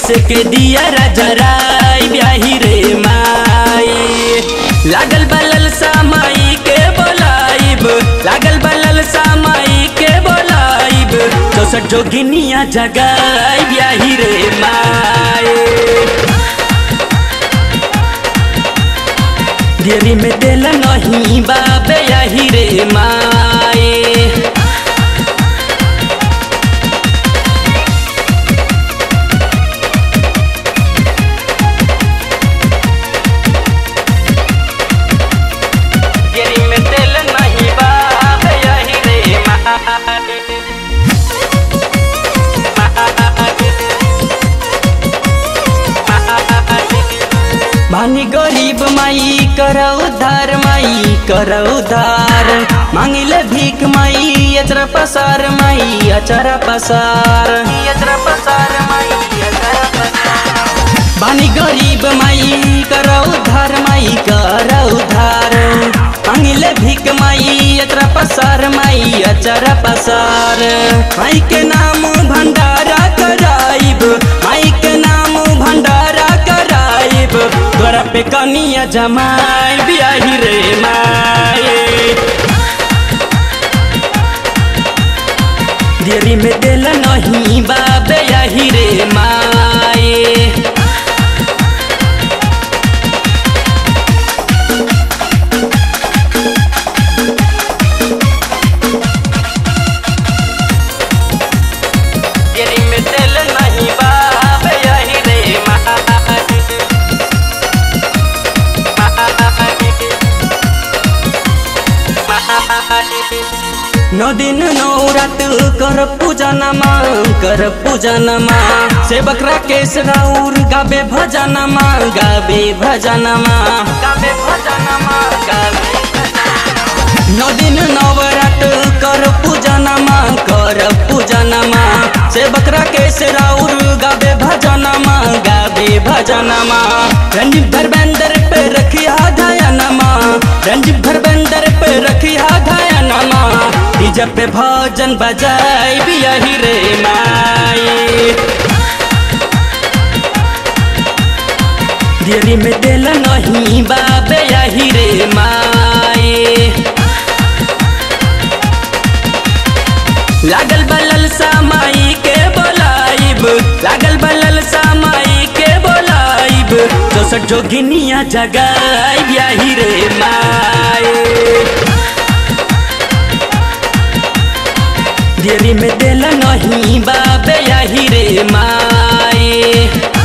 के दिया जराई ब्याही रे माई। लागल बलल सामाई के बोलाइब, लागल बलल सामाई के बोलाइब, 64 जोगिनिया जगाई ब्याही रे माई। दियरी में दिल नहीं बाबे यही रे माई। भानी गरीब माई कर उद्धार, माई कर उद्धार, मांगिले भीख माई अचरा पसार, माई अचरा पसार, अचरा पसार माई अचरा पसार। भानी गरीब माई कर उद्धार, माई कर उद्धार, मांगिले भीख माई अचरा पसार, माई अचरा पसार। माई के नाम भंडारा कराइब, माई के नाम भंडारा कराइब, तोरा पे कनिया जमाई ब्याही रे माई। दियरी में दिल नहीं बाबे यही रे माई। नौ दिन नौ रात कर पूजा नमा, कर पूजा नमा, सेवक राकेश राउर गाबे भजनमा, गाबे भजनमा, गाबे भजनमा, गाबे भजनमा। नौ दिन नौ रात कर पूजा नमा, कर पूजा नमा, सेवक राकेश राउर गाबे भजनमा, गाबे भजनमा। रंजीत धर्मेंद्र पे रखिया ध्यानमा, रंजीत धर्मेंद्र पे रखिया ध्यानमा, डीजे पे भजन बजाई ब्याही रे माई। दियरी में दिल नहीं बाबे यही रे माई। लागल बलल सामाई के बोलाइब, लागल बलल सामाई के बोलाइब, 64 जोगिनिया जगाई ब्याही रे माई। दियरी में दिल नहीं बाबे यही रे माई।